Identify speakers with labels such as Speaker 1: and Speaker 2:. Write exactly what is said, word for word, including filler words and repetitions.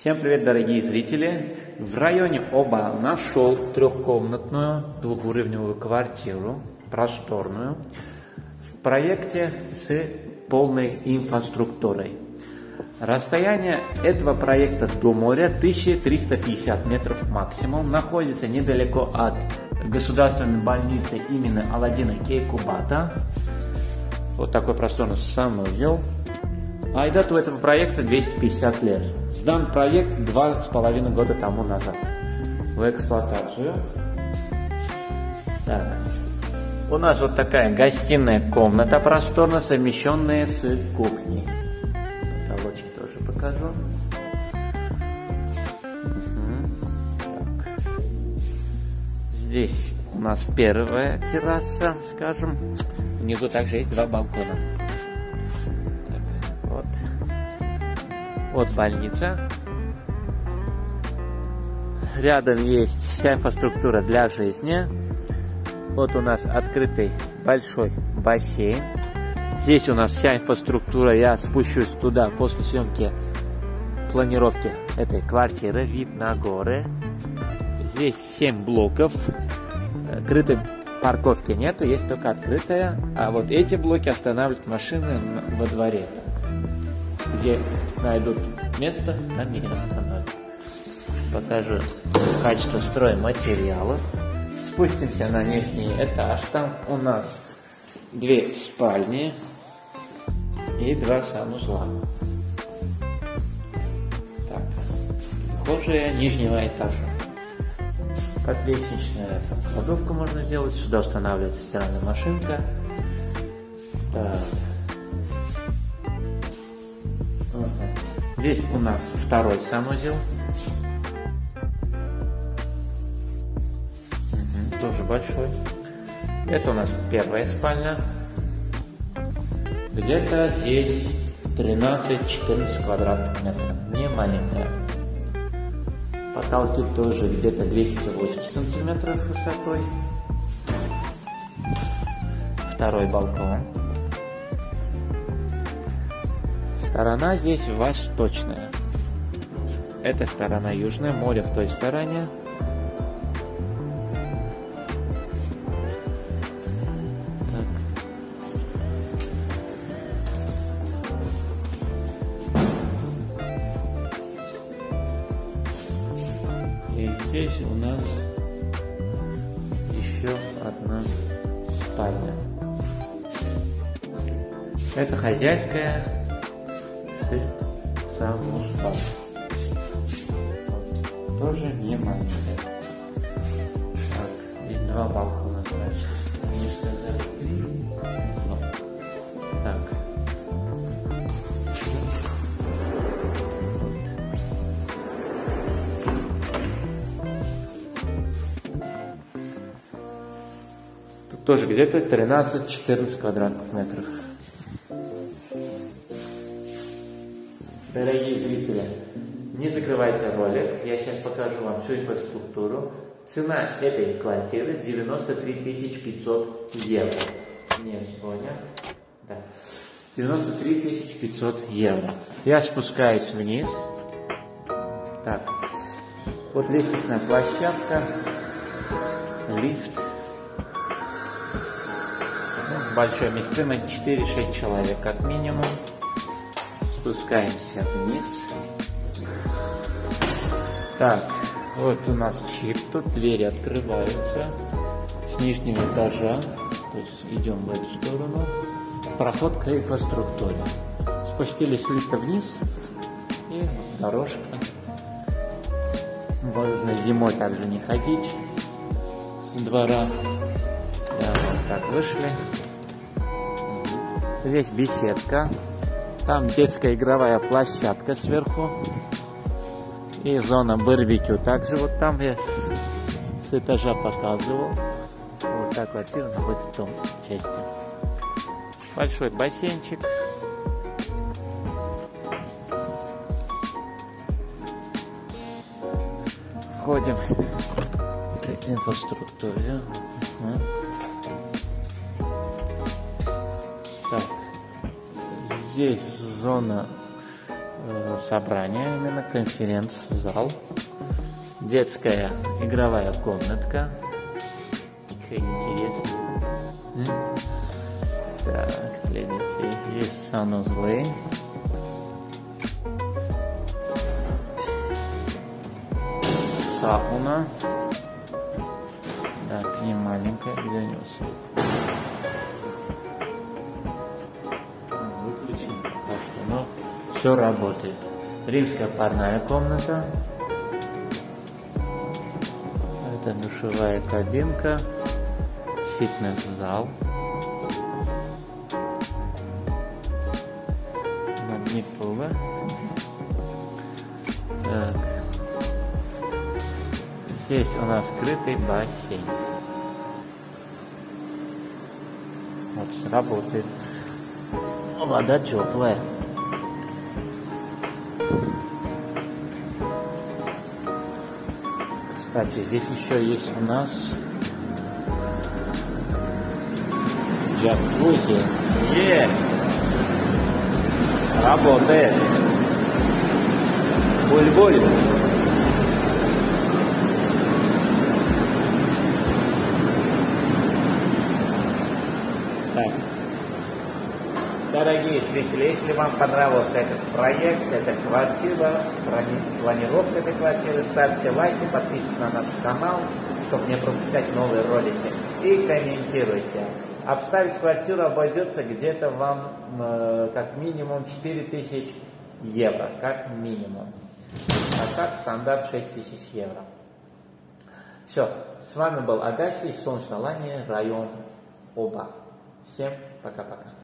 Speaker 1: Всем привет, дорогие зрители! В районе Оба нашел трехкомнатную двухуровневую квартиру, просторную, в проекте с полной инфраструктурой. Расстояние этого проекта до моря тысяча триста пятьдесят метров максимум, находится недалеко от государственной больницы имени Аладдина Кейкубата. Вот такой просторный санузел. А дату этого проекта двести пятьдесят лет. Сдан проект два с половиной года тому назад в эксплуатацию. Так. У нас вот такая гостиная комната просторно совмещенная с кухней. Потолочек тоже покажу. Угу. Так. Здесь у нас первая терраса, скажем. Внизу также есть два балкона. Вот. Вот больница. Рядом есть вся инфраструктура для жизни. Вот у нас открытый большой бассейн. Здесь у нас вся инфраструктура. Я спущусь туда после съемки планировки этой квартиры. Вид на горы. Здесь семь блоков. Крытой парковки нету, есть только открытая. А вот эти блоки останавливают машины во дворе. Где найдут место, там их остановят. Покажу качество стройматериалов. Спустимся на нижний этаж. Там у нас две спальни и два санузла. Так, прихожая нижнего этажа. Как лестничная там, кладовку можно сделать. Сюда устанавливается стиральная машинка. Так. Здесь у нас второй санузел. Угу, тоже большой. Это у нас первая спальня. Где-то здесь тринадцать-четырнадцать квадратных метров. Не маленькая. Потолки тоже где-то двести восемьдесят сантиметров высотой. Второй балкон. Сторона здесь восточная. Эта сторона южная, море в той стороне. Так. И здесь у нас еще одна спальня. Это хозяйская. Сам спал. Вот. Тоже не маленькая. Так, и два балкона, значит. Мне сказали три. Ну. Так. Вот. Тут тоже где-то тринадцать-четырнадцать квадратных метров. Дорогие зрители, не закрывайте ролик, я сейчас покажу вам всю инфраструктуру. Цена этой квартиры девяносто три тысячи пятьсот евро. Не звонят. Да. девяносто три тысячи пятьсот евро. Я спускаюсь вниз. Так. Вот лестничная площадка. Лифт. Ну, большое место, четыре-шесть человек как минимум. Спускаемся вниз. Так, вот у нас чип, тут двери открываются с нижнего этажа, то есть идем в эту сторону. Проход к инфраструктуре. Спустились с лифта вниз и дорожка. Можно зимой также не ходить с двора. Да, вот так вышли. Здесь беседка. Там детская игровая площадка сверху. И зона барбекю. Также вот там я с этажа показывал. Вот так квартира находится в том части. Большой бассейнчик. Входим к инфраструктуре. Так. Здесь зона э, собрание, именно конференц-зал. Детская игровая комнатка. Какая интересная. Так, для детей. Здесь санузлы. Сауна. Так, не маленькая, где у него свет? Выключен пока что, но все работает. Римская парная комната. Это душевая кабинка. Фитнес-зал. Неплохо. Так. Здесь у нас скрытый бассейн. Вот, работает. Вода теплая. Кстати, здесь еще есть у нас джакузи. Е! Работает. Буль-буль. Так. Дорогие зрители, если вам понравился этот проект, эта квартира, планировка этой квартиры, ставьте лайки, подписывайтесь на наш канал, чтобы не пропускать новые ролики. И комментируйте. Обставить квартиру обойдется где-то вам э, как минимум четыре тысячи евро, как минимум. А так стандарт шесть тысяч евро. Все, с вами был Агаси, Солнечная Лания, район Оба. Всем пока-пока.